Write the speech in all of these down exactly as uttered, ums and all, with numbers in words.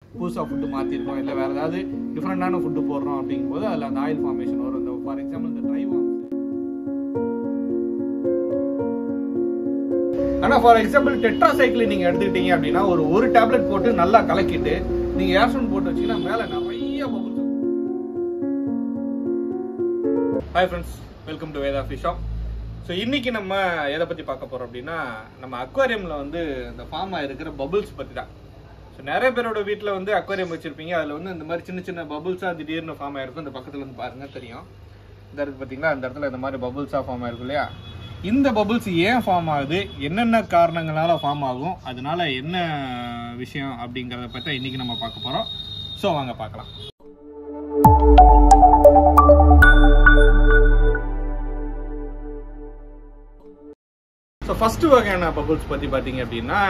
புதுசாக ஃபுட்டு மாற்றிருக்கோம் இல்லை வேறு ஏதாவது டிஃப்ரெண்டான ஃபுட்டு போடுறோம் அப்படிங்கும்போது அதில் அந்த ஆயில் ஃபார்மேஷன் வரும். இந்த ஃபார் எக்ஸாம்பிள் இந்த ட்ரை வார்ம்ஸ். ஆனால் ஃபார் எக்ஸாம்பிள் டெட்ராசைக்ளின் நீங்கள் எடுத்துக்கிட்டீங்க அப்படின்னா ஒரு ஒரு டேப்லெட் போட்டு நல்லா கலக்கிட்டு நீங்கள் ஏர்சோன் போட்டு வச்சிங்கன்னா மேலே நிறைய bubbles. Hi friends, welcome to Veda fish shop. So இன்னைக்கு நம்ம எதை பற்றி பார்க்க போகிறோம் அப்படின்னா நம்ம அக்வாரியமில் வந்து இந்த ஃபார்ம் ஆகிருக்கிற பபுள்ஸ் பற்றி தான். ஸோ நிறைய பேரோட வீட்டில் வந்து அக்வாரியம் வச்சுருப்பீங்க, அதில் வந்து இந்த மாதிரி சின்ன சின்ன பபுள்ஸாக திடீர்னு ஃபார்ம் ஆகிருக்கும். இந்த பக்கத்தில் வந்து பாருங்கள் தெரியும், இந்த இடத்துக்கு பார்த்தீங்களா, அந்த இடத்துல இந்த மாதிரி பபுள்ஸாக ஃபார்ம் ஆகிருக்கும் இல்லையா. இந்த பபுள்ஸ் ஏன் ஃபார்ம் ஆகுது, என்னென்ன காரணங்களால ஃபார்ம் ஆகும், அதனால என்ன விஷயம் அப்படிங்கிறத பற்றி இன்னைக்கு நம்ம பார்க்க போகிறோம். ஸோ வாங்க பார்க்கலாம். ஸோ ஃபர்ஸ்ட் வகையான பபுள்ஸ் பற்றி பார்த்தீங்க அப்படின்னா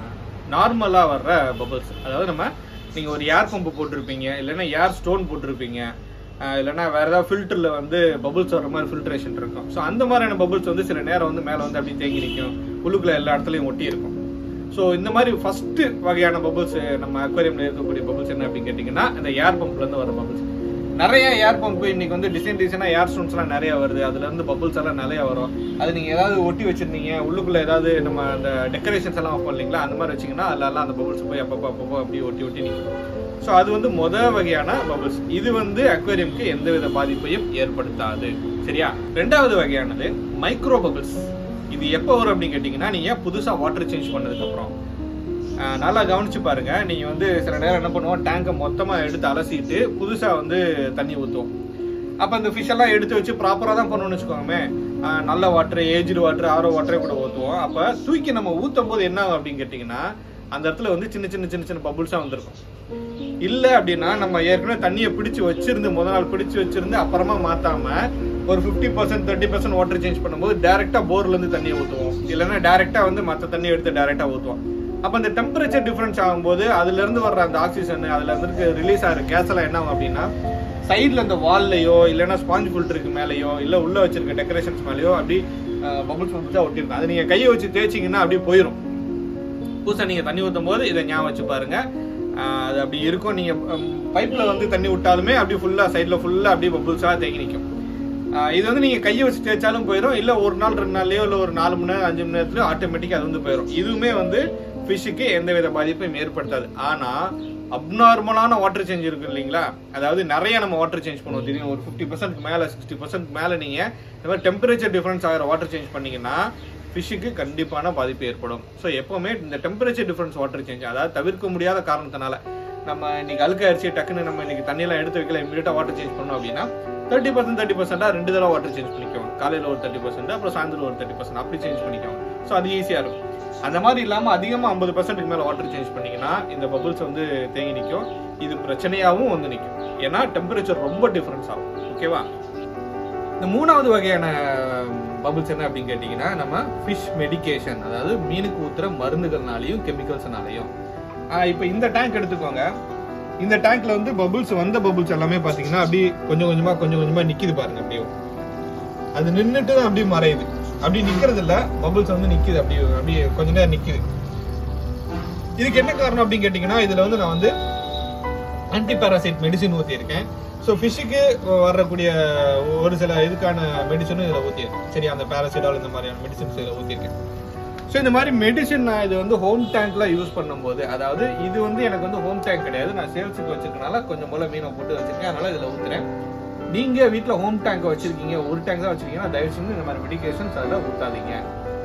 நார்மலாக வர்ற பபுள்ஸ். அதாவது நம்ம நீங்கள் ஒரு ஏர் பம்பு போட்டிருப்பீங்க, இல்லைன்னா ஏர் ஸ்டோன் போட்டிருப்பீங்க, இல்லைன்னா வேறு ஏதாவது ஃபில்டரில் வந்து பபுள்ஸ் வர மாதிரி ஃபில்ட்ரேஷன் இருக்கும். ஸோ அந்த மாதிரியான பபுள்ஸ் வந்து சில நேரம் வந்து மேலே வந்து அப்படி தேங்கி நிற்கும், உள்ளுக்குள்ள எல்லா இடத்துலையும் ஒட்டி இருக்கும். ஸோ இந்த மாதிரி ஃபர்ஸ்ட் வகையான பபுள்ஸ் நம்ம அக்வாரியமில் இருக்கக்கூடிய பபுள்ஸ் என்ன அப்படின்னு கேட்டிங்கன்னா இந்த ஏர் பம்ப்லேருந்து வர பபுள்ஸ். நிறைய ஏர் பம்பு இன்னைக்கு வந்து டிசைன் டிசைனாக ஏர் ஸ்டோன்ஸ்லாம் நிறைய வருது, அதுல இருந்து பபுள்ஸ் எல்லாம் நிறைய வரும். அது நீங்க ஏதாவது ஒட்டி வச்சிருந்தீங்க, உள்ளுக்குள்ள ஏதாவது நம்ம அந்த டெக்கரேஷன்ஸ் எல்லாம் ஆஃப் பண்ணீங்களா, அந்த மாதிரி வச்சிங்கன்னா அதெல்லாம் அந்த பபுள்ஸ் போய் அப்பப்போ அப்பப்போ அப்படியே ஒட்டி ஒட்டி நிற்கும். ஸோ அது வந்து மொதல் வகையான பபுள்ஸ். இது வந்து அக்வாரியமுக்கு எந்தவித பாதிப்பையும் ஏற்படுத்தாது, சரியா. ரெண்டாவது வகையானது மைக்ரோ பபுள்ஸ். இது எப்போ வரும் அப்படின்னு கேட்டிங்கன்னா நீங்க புதுசாக வாட்டர் சேஞ்ச் பண்ணதுக்கு அப்புறம். நல்லா கவனிச்சு பாருங்க, நீங்க வந்து சில நேரம் என்ன பண்ணுவோம், டேங்கை மொத்தமா எடுத்து அலசிட்டு புதுசா வந்து தண்ணி ஊற்றுவோம். அப்ப இந்த ஃபிஷ் எல்லாம் எடுத்து வச்சு ப்ராப்பரா தான் பண்ணணும்னு வச்சுக்கோங்க. நல்ல வாட்டர், ஏஜ்டு வாட்டர், ஆரோ வாட்டரே கூட ஊற்றுவோம். அப்ப தூக்கி நம்ம ஊற்றும் போது என்ன ஆகும் அப்படின்னு கேட்டீங்கன்னா அந்த இடத்துல வந்து சின்ன சின்ன சின்ன சின்ன பபுள்ஸா வந்திருக்கும். இல்ல அப்படின்னா நம்ம ஏற்கனவே தண்ணியை பிடிச்சு வச்சிருந்து முதல் நாள் பிடிச்சு வச்சிருந்து அப்புறமா மாத்தாம ஒரு fifty percent thirty percent water change பண்ணும்போது டைரக்டா போர்ல இருந்து தண்ணியை ஊற்றுவோம், இல்லைன்னா டைரக்டா வந்து மற்ற தண்ணியை எடுத்து டைரக்டா ஊற்றுவோம். அப்போ அந்த டெம்பரேச்சர் டிஃபரன்ஸ் ஆகும்போது அதுல இருந்து வர்ற அந்த ஆக்சிஜன், அதுல இருந்து ரிலீஸ் ஆகிற கேஸ் எல்லாம் என்ன ஆகும் அப்படின்னா சைட்ல அந்த வால்லையோ இல்லைன்னா ஸ்பாஞ்ச் ஃபில்டருக்கு மேலேயோ இல்லை உள்ள வச்சிருக்க டெக்கரேஷன்ஸ் மேலேயோ அப்படி பபுள்ஸ் வந்து தான் ஒட்டிருக்கும். அது நீங்க கையை வச்சு தேய்ச்சிங்கன்னா அப்படியே போயிடும். புதுசாக நீங்க தண்ணி ஊற்றும் போது இதை ஞாபகம் வச்சு பாருங்க, அது அப்படி இருக்கும். நீங்க பைப்ல வந்து தண்ணி விட்டாலுமே அப்படி ஃபுல்லா சைட்ல ஃபுல்லா அப்படியே பபுள்ஸா தேங்கி நிற்கும். இது வந்து நீங்க கையை வச்சு தேய்ச்சாலும் போயிடும், இல்ல ஒரு நாள் ரெண்டு நாள்லயோ இல்ல ஒரு நாலு மணி நேரம் அஞ்சு மணி நேரத்துலயோ ஆட்டோமேட்டிக்கா அது வந்து போயிடும். இதுவுமே வந்து ஃபிஷ்ஷுக்கு எந்தவித பாதிப்பையும் ஏற்படுத்தாது. ஆனா அப்நார்மலான வாட்டர் சேஞ்ச் இருக்கு இல்லைங்களா, அதாவது நிறைய நம்ம வாட்டர் சேஞ்ச் பண்ணுவோம் தெரியும், ஒரு ஃபிஃப்டி பர்சன்ட் மேல சிக்ஸ்டி பர்சன்ட் மேல நீங்க இந்த மாதிரி டெம்பரேச்சர் டிஃபரன்ஸ் ஆகிற வாட்டர் சேஞ்ச் பண்ணீங்கன்னா ஃபிஷ்ஷுக்கு கண்டிப்பான பாதிப்பு ஏற்படும். ஸோ எப்பவுமே இந்த டெம்பரேச்சர் டிஃபரன்ஸ் வாட்டர் சேஞ்ச், அதாவது தவிர்க்க முடியாத காரணத்தினால நம்ம இன்னைக்கு அழுக்காயிருச்சு டக்குன்னு நம்ம இன்னைக்கு தண்ணியெல்லாம் எடுத்து வைக்கல, இமீடியட்டா வாட்டர் சேஞ்ச் பண்ணோம் அப்படின்னா தேர்ட்டி பர்சன்ட் தேர்ட்டி பர்சன்டா ரெண்டு தடவை வாட்டர் சேஞ்ச் பண்ணிக்கோங்க. காலையில் ஒரு தேர்ட்டி பர்சன்ட் அப்புறம் சாயந்தரம் ஒரு தேர்ட்டி பர்சன்ட் அப்படி சேஞ்ச் பண்ணிக்கோங்க. ஸோ அது ஈஸியா இருக்கும். அந்த மாதிரி இல்லாம அதிகமா ஐம்பது பர்சன்ட்க்கு மேல வாட்டர் சேஞ்ச் பண்ணீங்கன்னா இந்த பபுள்ஸ் வந்து தேங்கி நிற்கும். இது பிரச்சனையாகவும் வந்து நிற்கும், ஏன்னா டெம்பரேச்சர் ரொம்ப டிஃபரன்ஸ் ஆகும். ஓகேவா. இந்த மூணாவது வகையான பபுள்ஸ் என்ன அப்படின்னு கேட்டீங்கன்னா நம்ம ஃபிஷ் மெடிகேஷன், அதாவது மீனுக்கு ஊத்துற மருந்துகள்னாலையும் கெமிக்கல்ஸ்னாலையும். இப்போ இந்த டேங்க் எடுத்துக்கோங்க. இந்த டேங்க்ல வந்து பபுள்ஸ் வந்த பபுள்ஸ் எல்லாமே பாத்தீங்கன்னா அப்படி கொஞ்சம் கொஞ்சமா கொஞ்சம் கொஞ்சமா நிக்குது பாருங்க. அப்படியே அது நின்றுட்டு தான் அப்படியே மறையுது, அப்படி நிக்கிறது இல்ல, பபுள்ஸ் வந்து நிக்குது, அப்படி அப்படியே கொஞ்ச நேரம் நிக்குது. இதுக்கு என்ன காரணம் அப்படின்னு கேட்டீங்கன்னா இதுல வந்து நான் வந்து ஆன்டி பாராசைட் மெடிசின் ஊத்தி இருக்கேன். ஸோ ஃபிஷ்ஷுக்கு வரக்கூடிய ஒரு சில இதுக்கான மெடிசனும் இதில் ஊற்றிருக்கேன், சரி. அந்த பாராசிட்டால் இந்த மாதிரியான மெடிசன்ஸ் இதில் ஊற்றிருக்கேன். ஸோ இந்த மாதிரி மெடிசன் நான் இது வந்து ஹோம் டேங்க்ல யூஸ் பண்ணும்போது, அதாவது இது வந்து எனக்கு வந்து ஹோம் டேங்க் கிடையாது, நான் சேல்ஸுக்கு வச்சிருக்கனால கொஞ்சம் போல மீனை போட்டு வச்சிருக்கேன், அதனால இதில் ஊற்றுறேன். நீங்க வீட்டில் ஹோம் டேங்க் வச்சிருக்கீங்க, ஒரு டேங்க் தான் வச்சிருக்கீங்கன்னா தயவு செஞ்சு இந்த மாதிரி மெடிகேஷன்ஸ் அதில் ஊற்றாதீங்க.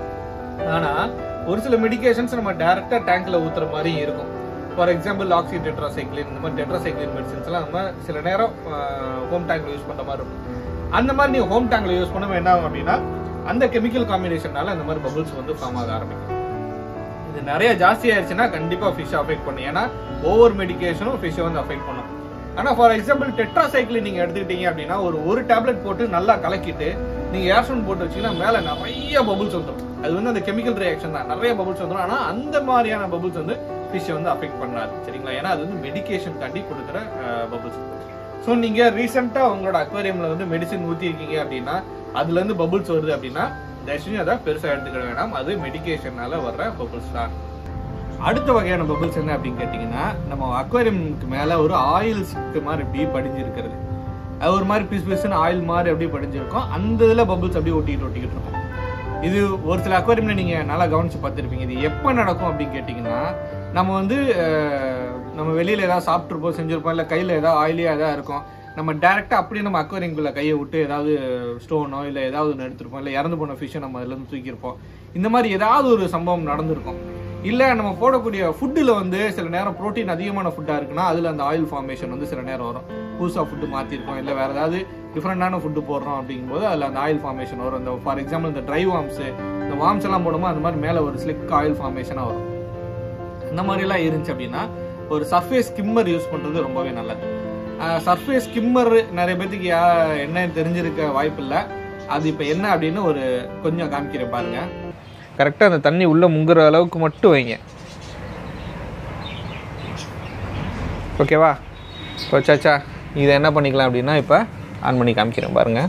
ஆனா ஒரு சில மெடிகேஷன்ஸ் நம்ம டைரக்டா டேங்க்ல ஊத்துற மாதிரி இருக்கும். ஃபார் எக்ஸாம்பிள் ஆக்சி டெட்ராசைக்ளின், இந்த மாதிரி டெட்ராசைக்ளின் மெடிசன்ஸ் எல்லாம் நம்ம சில நேரம் ஹோம் டேங்க்ல யூஸ் பண்ற மாதிரி இருக்கும். அந்த மாதிரி நீங்க ஹோம் டேங்க்ல யூஸ் பண்ண என்ன ஆகும் அப்படின்னா அந்த கெமிக்கல் காம்பினேஷனால இந்த மாதிரி பபுள்ஸ் வந்து ஃபார்ம் ஆக ஆரம்பிக்கும். இது நிறைய ஜாஸ்தி ஆயிடுச்சுன்னா கண்டிப்பா ஃபிஷ் அஃபெக்ட் பண்ணும், ஏன்னா ஓவர் மெடிகேஷனும் ஃபிஷ் வந்து அஃபெக்ட் பண்ணும். ஆனா ஃபார் எக்ஸாம்பிள் டெட்ராசைக்ளின் நீங்க எடுத்துக்கிட்டீங்க அப்படின்னா ஒரு ஒரு டேப்லெட் போட்டு நல்லா கலக்கிட்டு நீங்க ஏர்சோன் போட்டு வச்சீங்கன்னா மேல நிறைய பபுள்ஸ் வந்துடும். அது வந்து அந்த கெமிக்கல் ரியாக்ஷன் தான், நிறைய பபுள்ஸ் வந்துடும். ஆனா அந்த மாதிரியான பபுள்ஸ் வந்து ஃபிஷ் வந்து அஃபெக்ட் பண்ணாது, சரிங்களா. ஏன்னா அது வந்து மெடிகேஷன் காட்டி கொடுக்குற பபுள்ஸ். ஸோ நீங்க ரீசெண்டா உங்களோட அக்வாரியம்ல வந்து மெடிசின் ஊத்தி இருக்கீங்க அப்படின்னா அதுல இருந்து பபுள்ஸ் வருது அப்படின்னா தயவுசெய்து அதை பெருசா எடுத்துக்கிட வேண்டாம், அது மெடிகேஷனால வர்ற பபுள்ஸ் தான். அடுத்த வகையான பபிள்ஸ் என்ன அப்படின்னு கேட்டிங்கன்னா, நம்ம அக்வேரியமுக்கு மேலே ஒரு ஆயில் சிக்கு மாதிரி இப்படி படிஞ்சு இருக்கிறது. அது ஒரு மாதிரி பிசு பிசுன்னு ஆயில் மாதிரி அப்படியே படிஞ்சிருக்கும். அந்த இதில் பபிள்ஸ் அப்படியே ஒட்டிக்கிட்டு ஒட்டிக்கிட்டு இருக்கும். இது ஒரு சில அக்வேரியமில் நீங்கள் நல்லா கவனித்து பார்த்துருப்பீங்க. இது எப்போ நடக்கும் அப்படின்னு கேட்டிங்கன்னா, நம்ம வந்து நம்ம வெளியில் ஏதாவது சாப்பிட்ருப்போம், செஞ்சுருப்போம், இல்லை கையில் ஏதாவது ஆயிலியாக எதாவது இருக்கும். நம்ம டேரெக்டாக அப்படியே நம்ம அக்வேரியம்குள்ளே கையை விட்டு ஏதாவது ஸ்டோனோ இல்லை ஏதாவது ஒன்று எடுத்துருப்போம், இல்லை இறந்து போன ஃபிஷ்ஷை நம்ம அதுலேருந்து தூக்கியிருப்போம். இந்த மாதிரி ஏதாவது ஒரு சம்பவம் நடந்திருக்கும். இல்லை நம்ம போடக்கூடிய ஃபுட்டில் வந்து சில நேரம் ப்ரோட்டீன் அதிகமான ஃபுட்டாக இருக்குன்னா அதில் அந்த ஆயில் ஃபார்மேஷன் வந்து சில நேரம் வரும். புதுசாக ஃபுட்டு மாற்றிருக்கோம், இல்லை வேறு ஏதாவது டிஃப்ரெண்டான ஃபுட்டு போடுறோம் அப்படிங்கும்போது அதில் அந்த ஆயில் ஃபார்மேஷன் வரும். இந்த ஃபார் எக்ஸாம்பிள் இந்த ட்ரை வார்ம்ஸு, இந்த வார்ம்ஸ் எல்லாம் போடும்போது அந்த மாதிரி மேலே ஒரு ஸ்லிக் ஆயில் ஃபார்மேஷனாக வரும். இந்த மாதிரிலாம் இருந்துச்சு அப்படின்னா ஒரு சர்ஃபேஸ் ஸ்கிம்மர் யூஸ் பண்ணுறது ரொம்பவே நல்லது. சர்ஃபேஸ் ஸ்கிம்மர் நிறைய பேத்துக்கு என்ன தெரிஞ்சிருக்க வாய்ப்பு இல்லை. அது இப்போ என்ன அப்படின்னு ஒரு கொஞ்சம் காமிக்கிறேன் பாருங்க. கரெக்டாக அந்த தண்ணி உள்ளே முங்குற அளவுக்கு மட்டும் வைங்க. ஓகேவா? இப்போ சாச்சா இதை என்ன பண்ணிக்கலாம் அப்படின்னா இப்போ ஆன் பண்ணி காமிக்கிறேன் பாருங்க.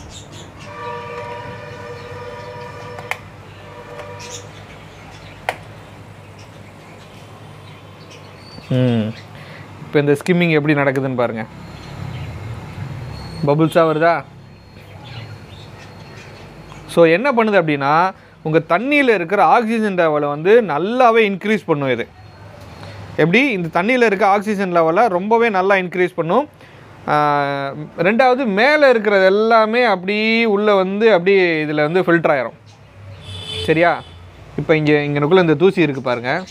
ம் இப்போ இந்த ஸ்கிம்மிங் எப்படி நடக்குதுன்னு பாருங்கள். பபுள்ஸாக வருதா? ஸோ என்ன பண்ணுது அப்படின்னா உங்கள் தண்ணியில் இருக்கிற ஆக்சிஜன் லெவலை வந்து நல்லாவே இன்க்ரீஸ் பண்ணும். இது எப்படி இந்த தண்ணியில் இருக்க ஆக்சிஜன் லெவலை ரொம்பவே நல்லா இன்க்ரீஸ் பண்ணும். ரெண்டாவது மேலே இருக்கிறது எல்லாமே அப்படி உள்ளே வந்து அப்படி இதில் வந்து ஃபில்டர் ஆயிரும். சரியா? இப்போ இங்கே இங்கனுக்குள்ளே இந்த தூசி இருக்குது பாருங்கள்.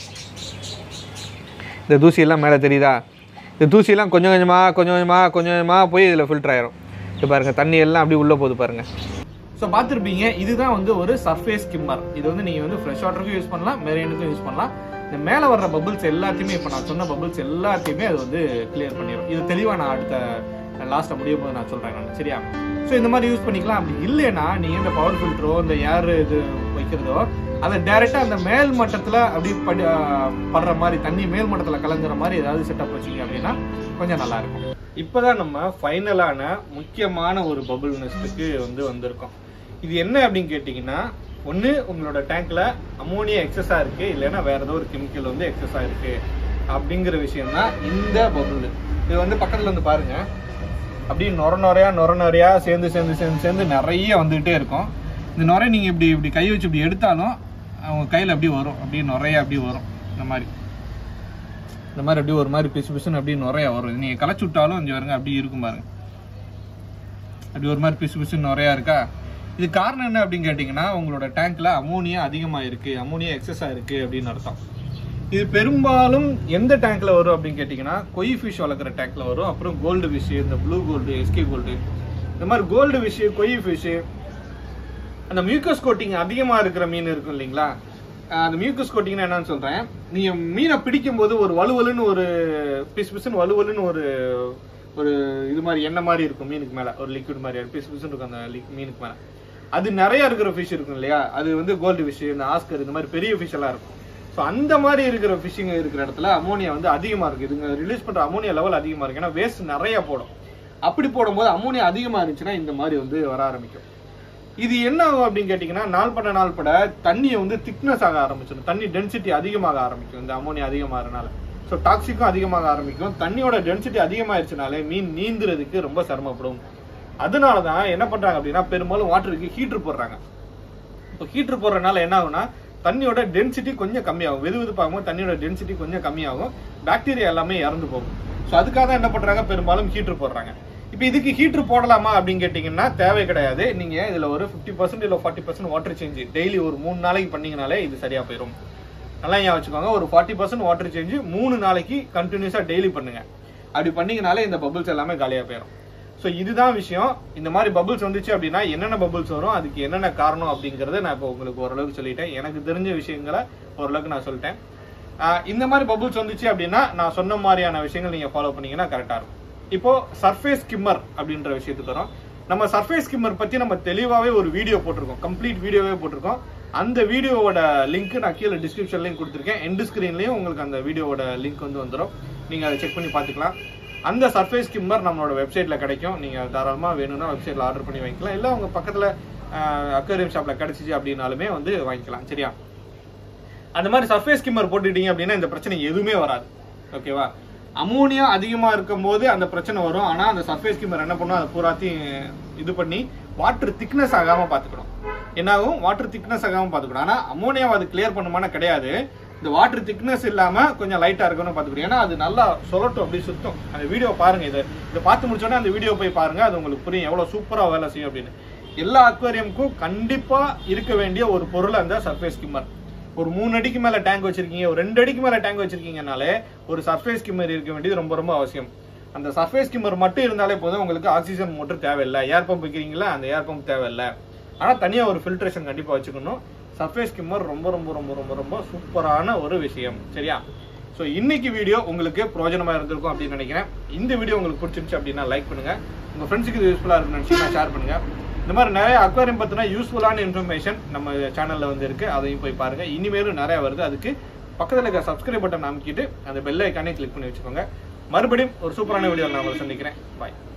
இந்த தூசியெல்லாம் மேலே தெரியுதா? இந்த தூசியெல்லாம் கொஞ்சம் கொஞ்சமாக கொஞ்சம் கொஞ்சமாக கொஞ்சம் கொஞ்சமாக போய் இதில் ஃபில்டர் ஆயிரும். இப்போ பாருங்கள் தண்ணி எல்லாம் அப்படி உள்ளே போகுது பாருங்கள். ஸோ பார்த்துருப்பீங்க, இதுதான் வந்து ஒரு சர்ஃபேஸ் ஸ்கிம்மர். இது வந்து நீங்கள் வந்து ஃப்ரெஷ் வாட்டருக்கும் யூஸ் பண்ணலாம், மெரைனுக்கும் யூஸ் பண்ணலாம். இந்த மேலே வர்ற பபிள்ஸ் எல்லாத்தையுமே இப்போ நான் சொன்ன பபிள்ஸ் எல்லாத்தையுமே அது வந்து கிளியர் பண்ணிடும். இது தெளிவாக நான் அடுத்த லாஸ்ட்டாக முடியும் போது நான் சொல்கிறேன் நான். சரியா? ஸோ இந்த மாதிரி யூஸ் பண்ணிக்கலாம். அப்படி இல்லைன்னா நீங்கள் இந்த பவர் ஃபில்டரோ இந்த ஏர் இது வைக்கிறதோ அதை டைரெக்டாக அந்த மேல் மட்டத்தில் அப்படி படி படுற மாதிரி தண்ணி மேல் மட்டத்தில் கலங்குற மாதிரி ஏதாவது செட்டப் வச்சிங்க அப்படின்னா கொஞ்சம் நல்லாயிருக்கும். இப்போ தான் நம்ம ஃபைனலான முக்கியமான ஒரு பபுள் நெஸ்ட்டுக்கு வந்து வந்திருக்கோம். இது என்ன அப்படின்னு கேட்டிங்கன்னா, ஒன்று உங்களோட டேங்க்கில் அமோனியா எக்ஸஸாக இருக்குது, இல்லைன்னா வேறு ஏதோ ஒரு கெமிக்கல் வந்து எக்ஸஸாக இருக்குது அப்படிங்கிற விஷயம் தான் இந்த பபுள். இது வந்து பக்கத்தில் வந்து பாருங்கள், அப்படியே நொர நொறையா நொர நொறையா சேர்ந்து சேர்ந்து சேர்ந்து சேர்ந்து நிறைய வந்துகிட்டே இருக்கும். இந்த நுரை நீங்கள் இப்படி இப்படி கை வச்சு இப்படி எடுத்தாலும் அவங்க கையில் அப்படியே வரும், அப்படியே நுறையா அப்படியே வரும். இந்த மாதிரி இந்த மாதிரி அப்படியே ஒரு மாதிரி பிசு பிசுன்னு அப்படியே நுறையா வரும். நீங்கள் களைச்சி விட்டாலும் இங்கே வருங்க அப்படியே இருக்கும் பாருங்க, அப்படி ஒரு மாதிரி பிசு பிசுன்னு நுறையா இருக்கா. இது காரணம் என்ன அப்படின்னு கேட்டிங்கன்னா, உங்களோட டேங்க்ல அமோனியா அதிகமாக இருக்குது, அமோனியா எக்ஸஸாக இருக்குது அப்படின்னு அர்த்தம். இது பெரும்பாலும் எந்த டேங்க்ல வரும் அப்படின்னு கேட்டிங்கன்னா, கொய் ஃபிஷ் வளர்க்குற டேங்க்ல வரும். அப்புறம் கோல்டு ஃபிஷ், இந்த ப்ளூ கோல்டு, எஸ்கே கோல்டு, இந்த மாதிரி கோல்டு ஃபிஷ், கொய் ஃபிஷ், அந்த மியூக்கஸ் கோட்டிங் அதிகமாக இருக்கிற மீன் இருக்கும் இல்லைங்களா. அந்த மியூக்கஸ் கோட்டிங்னா என்னன்னு சொல்கிறேன். நீங்கள் மீனை பிடிக்கும் போது ஒரு வலுவலுன்னு ஒரு பிஸ் பிசுன்னு வலுவலுன்னு ஒரு ஒரு இது மாதிரி எண்ணெய் மாதிரி இருக்கும் மீனுக்கு மேலே, ஒரு லிக்விட் மாதிரி பிஸ் பிசுன்னு இருக்கும் அந்த மீனுக்கு மேலே. அது நிறையா இருக்கிற ஃபிஷ் இருக்கும் இல்லையா, அது வந்து கோல்டு ஃபிஷ், இந்த ஆஸ்கர், இந்த மாதிரி பெரிய ஃபிஷ் எல்லாம் இருக்கும். ஸோ அந்த மாதிரி இருக்கிற ஃபிஷ்ஷிங் இருக்கிற இடத்துல அமோனியா வந்து அதிகமாக இருக்குது. இதுங்க ரிலீஸ் பண்ணுற அமோனியா லெவல் அதிகமாக இருக்குது. ஏன்னா வேஸ்ட் நிறையா போடும். அப்படி போடும்போது அமோனியா அதிகமாக இருந்துச்சுன்னா இந்த மாதிரி வந்து வர ஆரம்பிக்கும். இது என்ன ஆகும் அப்படின்னு கேட்டிங்கன்னா, நாள் பட நாள் பட தண்ணியை வந்து திக்னஸ் ஆக ஆரம்பிச்சிடும், தண்ணி டென்சிட்டி அதிகமாக ஆரம்பிக்கும் இந்த அமோனியா அதிகமாகறனால. ஸோ டாக்ஸிக்கும் அதிகமாக ஆரம்பிக்கும். தண்ணியோட டென்சிட்டி அதிகமாகிடுச்சுனாலே மீன் நீந்துறதுக்கு ரொம்ப சிரமப்படும். அதனால தான் என்ன பண்ணுறாங்க அப்படின்னா, பெரும்பாலும் வாட்டருக்கு ஹீட்ரு போடுறாங்க. இப்போ ஹீட்ரு போடுறதுனால என்ன ஆகும்னா, தண்ணியோட டென்சிட்டி கொஞ்சம் கம்மியாகும். வெது வெதுப்பாகும் தண்ணியோட டென்சிட்டி கொஞ்சம் கம்மியாகும், பாக்டீரியா எல்லாமே இறந்து போகும். ஸோ அதுக்காக தான் என்ன பண்ணுறாங்க, பெரும்பாலும் ஹீட்ரு போடுறாங்க. இப்போ இதுக்கு ஹீட்ரு போடலாமா அப்படின்னு கேட்டிங்கன்னா தேவை கிடையாது. நீங்கள் இதில் ஒரு ஃபிஃப்டி பர்சன்ட் இல்லை forty percent water change daily ஒரு மூணு நாளைக்கு பண்ணிங்கனாலே இது சரியாக போயிடும். நல்லா ஏன் வச்சுக்கோங்க, ஒரு ஃபார்ட்டி பர்சன்ட் வாட்டர் சேஞ்சு மூணு நாளைக்கு கண்டினியூஸாக டெய்லி பண்ணுங்கள். அப்படி பண்ணிங்கனாலே இந்த பபுள்ஸ் எல்லாமே காலியாக போயிடும். ஸோ இதுதான் விஷயம். இந்த மாதிரி பபுள்ஸ் வந்துச்சு அப்படின்னா என்னென்ன பபுள்ஸ் வரும், அதுக்கு என்னென்ன காரணம் அப்படிங்கிறத நான் இப்போ உங்களுக்கு ஓரளவுக்கு சொல்லிட்டேன். எனக்கு தெரிஞ்ச விஷயங்களை ஓரளவுக்கு நான் சொல்லிட்டேன். இந்த மாதிரி பபுள்ஸ் வந்துச்சு அப்படின்னா நான் சொன்ன மாதிரியான விஷயங்கள் நீங்கள் ஃபாலோ பண்ணீங்கன்னா கரெக்டாக இருக்கும். இப்போ சர்ஃபேஸ் ஸ்கிம்மர் அப்படின்ற விஷயத்துக்கு வரும். நம்ம சர்ஃபேஸ் ஸ்கிம்மர் பற்றி நம்ம தெளிவாகவே ஒரு வீடியோ போட்டிருக்கோம், கம்ப்ளீட் வீடியோவே போட்டிருக்கோம். அந்த வீடியோவோட லிங்க் நான் கீழே டிஸ்கிரிப்ஷன்லையும் கொடுத்துருக்கேன், எண்டு ஸ்க்ரீன்லையும் உங்களுக்கு அந்த வீடியோவோட லிங்க் வந்து வந்துடும். நீங்கள் அதை செக் பண்ணி பார்த்துக்கலாம். அந்த சர்ஃபேஸ் ஸ்கிம்மர் நம்மளோட வெப்சைட்டில் கிடைக்கும். நீங்கள் தாராளமாக வேணும்னா வெப்சைட்டில் ஆர்டர் பண்ணி வாங்கிக்கலாம், இல்லை உங்கள் பக்கத்தில் அக்வேரியம் ஷாப்பில் கிடச்சிச்சு அப்படின்னாலுமே வந்து வாங்கிக்கலாம். சரியா? அந்த மாதிரி சர்ஃபேஸ் ஸ்கிம்மர் போட்டுட்டீங்க அப்படின்னா இந்த பிரச்சனை எதுவுமே வராது. ஓகேவா? அமோனியா அதிகமா இருக்கும் போது அந்த பிரச்சனை வரும். ஆனா அந்த சர்ஃபேஸ் ஸ்கிம்மர் என்ன பண்ணும், அதை பூராத்தையும் இது பண்ணி வாட்டர் திக்னஸ் ஆகாம பாத்துக்கணும். என்னாகும், வாட்டர் திக்னஸ் ஆகாம பாத்துக்கணும். ஆனா அமோனியாவை அது கிளியர் பண்ணுமான கிடையாது. இந்த வாட்டர் திக்னஸ் இல்லாம கொஞ்சம் லைட்டா இருக்கணும் பாத்துக்கணும். ஏன்னா அது நல்லா சொல்லட்டும், அப்படி சுத்தம். அந்த வீடியோ பாருங்க, இதை இதை பார்த்து முடிச்சோன்னா அந்த வீடியோ போய் பாருங்க, அது உங்களுக்கு புரியும் எவ்வளவு சூப்பரா வேலை செய்யும் அப்படின்னு. எல்லா அக்வேரியமுக்கும் கண்டிப்பா இருக்க வேண்டிய ஒரு பொருள் அந்த சர்ஃபேஸ் ஸ்கிம்மர். ஒரு மூணு அடிக்கு மேல டேங்க் வச்சிருக்கீங்க, ஒரு ரெண்டு அடிக்கு மேல டேங்க் வச்சிருக்கீங்கனாலே ஒரு சர்ஃபேஸ் ஸ்கிம்மர் இருக்க வேண்டியது ரொம்ப ரொம்ப அவசியம். அந்த சர்ஃபேஸ் ஸ்கிம்மர் மட்டும் இருந்தாலே போதும், உங்களுக்கு ஆக்சிஜன் மோட்டர் தேவையில்லை. ஏர் பம்ப் வைக்கிறீங்களா, அந்த ஏர் பம்ப் தேவையில்லை. ஆனா தனியா ஒரு ஃபில்ட்ரேஷன் கண்டிப்பா வச்சுக்கணும். சர்ஃபேஸ் ஸ்கிம்மர் ரொம்ப ரொம்ப ரொம்ப ரொம்ப ரொம்ப சூப்பரான ஒரு விஷயம். சரியா? ஸோ இன்னைக்கு வீடியோ உங்களுக்கு பிரோஜனமா இருந்திருக்கும் அப்படின்னு நினைக்கிறேன். இந்த வீடியோ உங்களுக்கு பிடிச்சிருந்துச்சு அப்படின்னா லைக் பண்ணுங்க, உங்க ஃப்ரெண்ட்ஸுக்கு இது யூஸ்ஃபுல்லா இருக்குன்னு நினைச்சீங்கன்னா ஷேர் பண்ணுங்க. இந்த மாதிரி நிறைய அக்வாரியம் பத்தின யூஸ்ஃபுல்லான இன்ஃபர்மேஷன் நம்ம சேனல்ல வந்து இருக்கு, அதையும் போய் பாருங்க. இனிமேலும் நிறைய வருது. அதுக்கு பக்கத்தில் இருக்க சப்ஸ்கிரைப் பட்டன் அமைக்கிட்டு அந்த பெல் ஐக்கானே கிளிக் பண்ணி வச்சுக்கோங்க. மறுபடியும் ஒரு சூப்பரான வீடியோ நான் உங்களை சந்திக்கிறேன். பாய்.